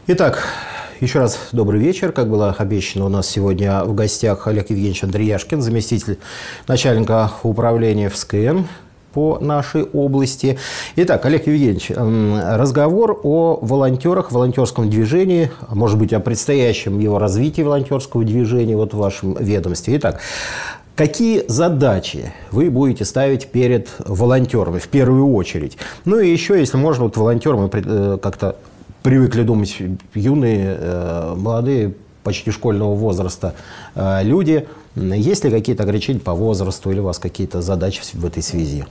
Итак, еще раз добрый вечер. Как было обещано, у нас сегодня в гостях Олег Евгеньевич Андреяшкин, заместитель начальника управления ФСКН по нашей области. Итак, Олег Евгеньевич, разговор о волонтерах, волонтерском движении, может быть, о предстоящем его развитии волонтерского движения вот в вашем ведомстве. Итак, какие задачи вы будете ставить перед волонтерами в первую очередь? Ну и еще, если можно, вот волонтеры, мы как-то привыкли думать, юные, молодые, почти школьного возраста люди. Есть ли какие-то ограничения по возрасту или у вас какие-то задачи в этой связи?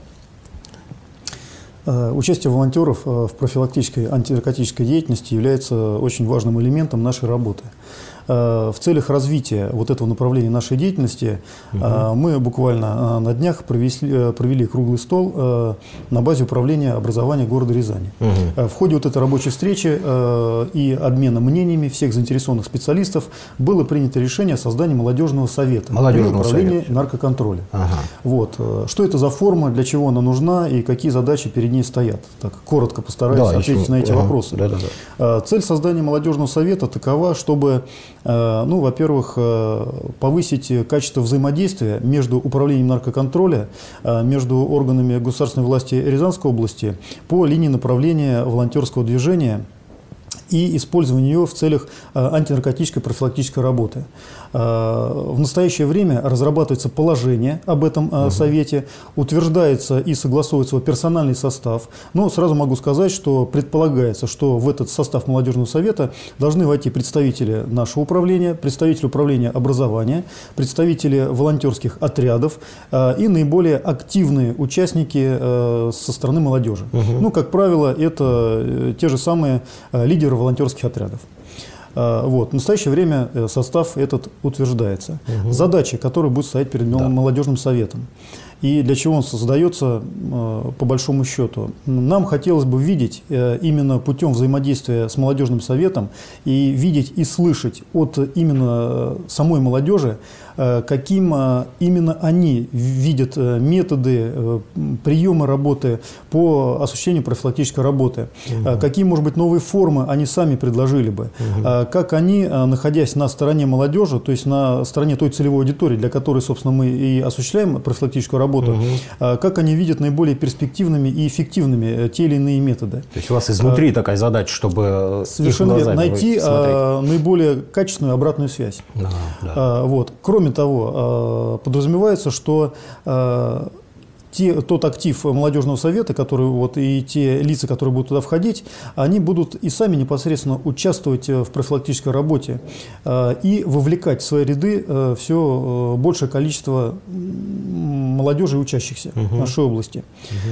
Участие волонтеров в профилактической антинаркотической деятельности является очень важным элементом нашей работы. В целях развития вот этого направления нашей деятельности мы буквально на днях провели круглый стол на базе управления образования города Рязани. В ходе вот этой рабочей встречи и обмена мнениями всех заинтересованных специалистов было принято решение о создании молодежного совета при управлении наркоконтроля. Вот. Что это за форма, для чего она нужна и какие задачи перед ней стоят? Так, коротко постараюсь ответить на эти вопросы. Цель создания молодежного совета такова, чтобы во-первых, повысить качество взаимодействия между управлением наркоконтроля, между органами государственной власти Рязанской области по линии направления волонтерского движения и использование ее в целях антинаркотической профилактической работы. В настоящее время разрабатывается положение об этом совете, утверждается и согласовывается его персональный состав. Но сразу могу сказать, что предполагается, что в этот состав молодежного совета должны войти представители нашего управления, представители управления образования, представители волонтерских отрядов и наиболее активные участники со стороны молодежи. Ну, как правило, это те же самые лидеры волонтерских отрядов. Вот. В настоящее время состав этот утверждается. Задачи, которые будут стоять перед молодежным советом. И для чего он создается, по большому счету? Нам хотелось бы видеть именно путем взаимодействия с молодежным советом и видеть и слышать от именно самой молодежи, каким именно они видят методы, приемы работы по осуществлению профилактической работы, какие, может быть, новые формы они сами предложили бы, как они, находясь на стороне молодежи, то есть на стороне той целевой аудитории, для которой, собственно, мы и осуществляем профилактическую работу, как они видят наиболее перспективными и эффективными те или иные методы. То есть у вас изнутри такая задача, чтобы совершенно верно, найти наиболее качественную обратную связь. Вот. Кроме того, подразумевается, что тот актив молодежного совета, который, вот, и те лица, которые будут туда входить, они будут и сами непосредственно участвовать в профилактической работе и вовлекать в свои ряды все большее количество молодежи и учащихся в нашей области.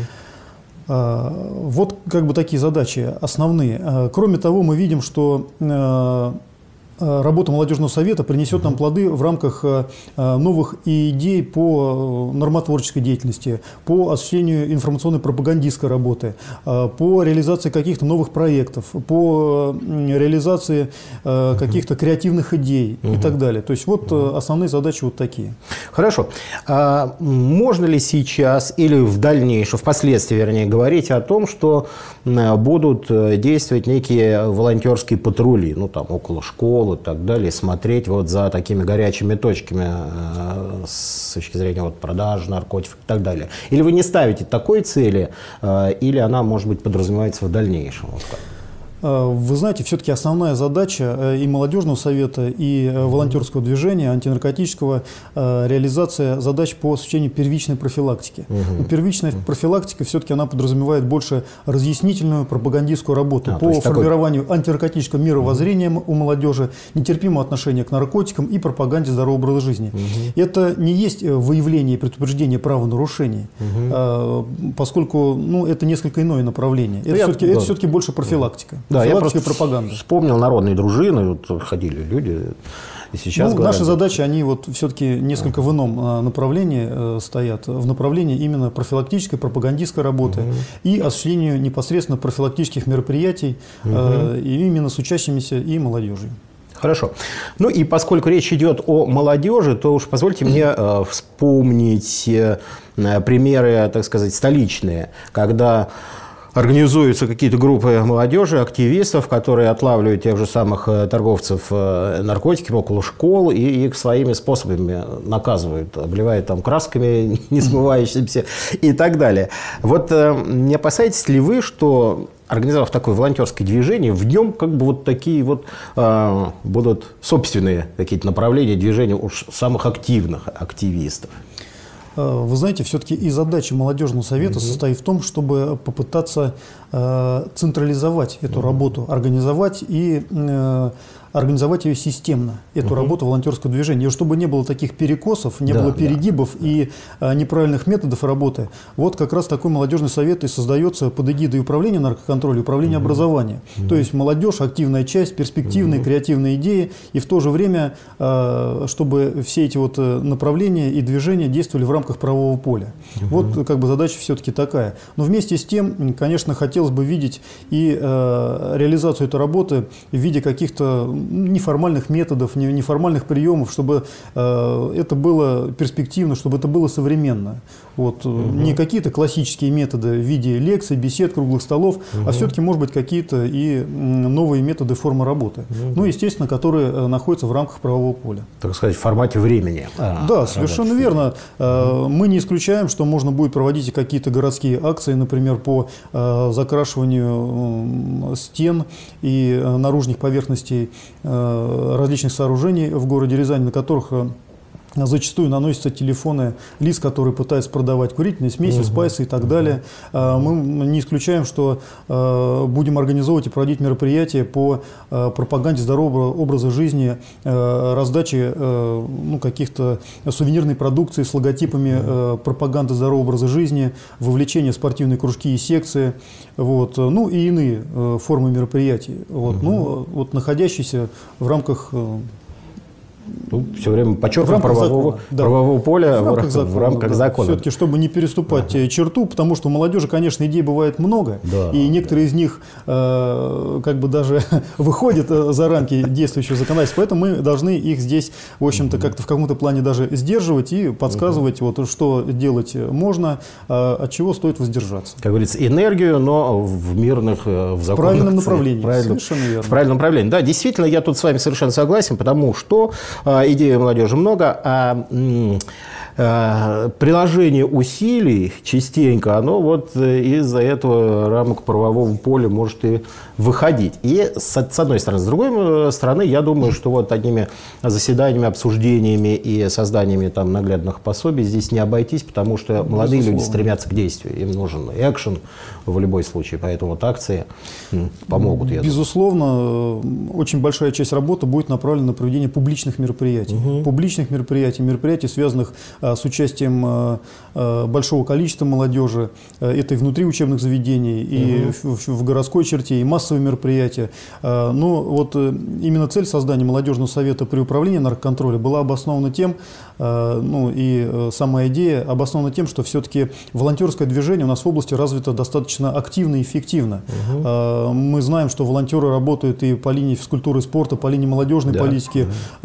Вот как бы такие задачи основные. Кроме того, мы видим, что работа молодежного совета принесет нам плоды в рамках новых идей по нормотворческой деятельности, по осуществлению информационной пропагандистской работы, по реализации каких-то новых проектов, по реализации каких-то креативных идей и так далее. То есть вот основные задачи вот такие. Хорошо. А можно ли сейчас или в дальнейшем, впоследствии, вернее, говорить о том, что будут действовать некие волонтерские патрули, ну там около школ и так далее, смотреть вот за такими горячими точками с точки зрения вот продажи наркотиков и так далее? Или вы не ставите такой цели, или она, может быть, подразумевается в дальнейшем? Вот как? Вы знаете, все-таки основная задача и молодежного совета, и волонтерского движения, антинаркотического, реализация задач по осуществлению первичной профилактики. Первичная профилактика все-таки она подразумевает больше разъяснительную пропагандистскую работу по формированию антинаркотического мировоззрения у молодежи, нетерпимого отношения к наркотикам и пропаганде здорового образа жизни. Это не есть выявление и предупреждение правонарушений, поскольку это несколько иное направление. Это все-таки больше профилактика. Да, я просто пропаганда. Вспомнил народные дружины, вот ходили люди. И сейчас наши задачи, они вот все-таки несколько в ином направлении стоят, в направлении именно профилактической, пропагандистской работы и осуществлению непосредственно профилактических мероприятий и именно с учащимися и молодежью. Хорошо. Ну и поскольку речь идет о молодежи, то уж позвольте мне вспомнить примеры, так сказать, столичные, когда организуются какие-то группы молодежи, активистов, которые отлавливают тех же самых торговцев наркотиками около школ и их своими способами наказывают, обливают там красками несмывающимися и так далее. Вот не опасаетесь ли вы, что, организовав такое волонтерское движение, в нем как бы вот такие вот будут собственные какие-то направления движения уж самых активных активистов? Вы знаете, все-таки и задача молодежного совета состоит в том, чтобы попытаться централизовать эту работу, организовать ее системно, эту работу волонтерского движения. И чтобы не было таких перекосов, не было перегибов и неправильных методов работы, вот как раз такой молодежный совет и создается под эгидой управления наркоконтроля, управления образования. То есть молодежь, активная часть, перспективные, креативные идеи, и в то же время, чтобы все эти вот направления и движения действовали в рамках правового поля. Вот как бы задача все-таки такая. Но вместе с тем, конечно, хотелось бы видеть и реализацию этой работы в виде каких-то неформальных методов, неформальных приемов, чтобы это было перспективно, чтобы это было современно. Вот, не какие-то классические методы в виде лекций, бесед, круглых столов, а все-таки, может быть, какие-то и новые методы, формы работы. Ну, естественно, которые находятся в рамках правового поля. Так сказать, в формате времени. Да, совершенно верно. Мы не исключаем, что можно будет проводить какие-то городские акции, например, по закрашиванию стен и наружных поверхностей различных сооружений в городе Рязани, на которых зачастую наносятся телефоны лиц, которые пытаются продавать курительные смеси, спайсы и так далее. Мы не исключаем, что будем организовывать и проводить мероприятия по пропаганде здорового образа жизни, раздаче каких-то сувенирной продукции с логотипами пропаганды здорового образа жизни, вовлечение в спортивные кружки и секции, вот, ну и иные формы мероприятий, вот, вот, находящиеся в рамках все время подчеркиваем правового поля в рамках закона. Все-таки, чтобы не переступать черту, потому что у молодежи, конечно, идей бывает много, и некоторые из них как бы даже выходят за рамки действующего законодательства, поэтому мы должны их здесь, в общем-то, как-то в каком-то плане даже сдерживать и подсказывать, вот, что делать можно, от чего стоит воздержаться. Как говорится, энергию, но в мирных, в законных... В правильном направлении, совершенно верно. В правильном направлении. Да, действительно, я тут с вами совершенно согласен, потому что идей у молодежи много, а приложение усилий частенько, оно вот из-за этого рамок правового поля может и выходить. И с одной стороны. С другой стороны, я думаю, что вот одними заседаниями, обсуждениями и созданиями там наглядных пособий здесь не обойтись, потому что молодые люди стремятся к действию. Им нужен экшен в любой случае. Поэтому вот акции помогут. Безусловно, очень большая часть работы будет направлена на проведение публичных мероприятий. Публичных мероприятий, связанных с участием большого количества молодежи. Это и внутри учебных заведений, и в городской черте, и массовые мероприятия. Но вот именно цель создания молодежного совета при управлении наркоконтроля была обоснована тем, и сама идея обоснована тем, что все-таки волонтерское движение у нас в области развито достаточно активно и эффективно. Мы знаем, что волонтеры работают и по линии физкультуры и спорта, по линии молодежной политики.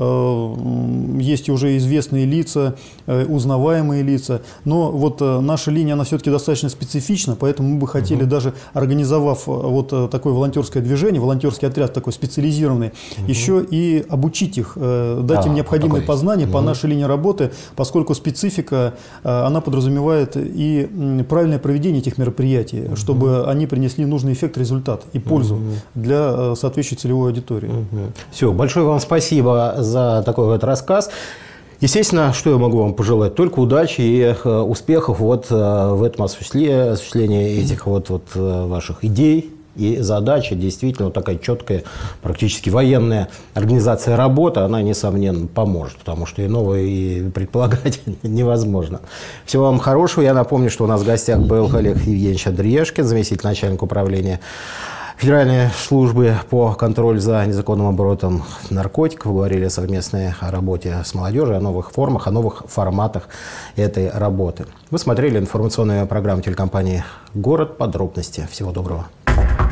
Есть уже известные лица, узнаваемые лица. Но вот наша линия, она все-таки достаточно специфична, поэтому мы бы хотели, даже организовав вот такое волонтерское движение, волонтерский отряд такой специализированный, еще и обучить их, дать им необходимые познания по нашей линии работы, поскольку специфика, она подразумевает и правильное проведение этих мероприятий, чтобы они принесли нужный эффект, результат и пользу для соответствующей целевой аудитории. Все, большое вам спасибо за такой вот рассказ. Естественно, что я могу вам пожелать? Только удачи и успехов вот в этом осуществлении этих вот ваших идей и задач. Действительно, вот такая четкая, практически военная организация работы, она, несомненно, поможет, потому что иного и предполагать невозможно. Всего вам хорошего. Я напомню, что у нас в гостях был Олег Евгеньевич Андреяшкин, заместитель начальника управления Федеральной службы по контролю за незаконным оборотом наркотиков. Говорили о совместной работе с молодежью, о новых формах, о новых форматах этой работы. Вы смотрели информационную программу телекомпании «Город». Подробности. Всего доброго.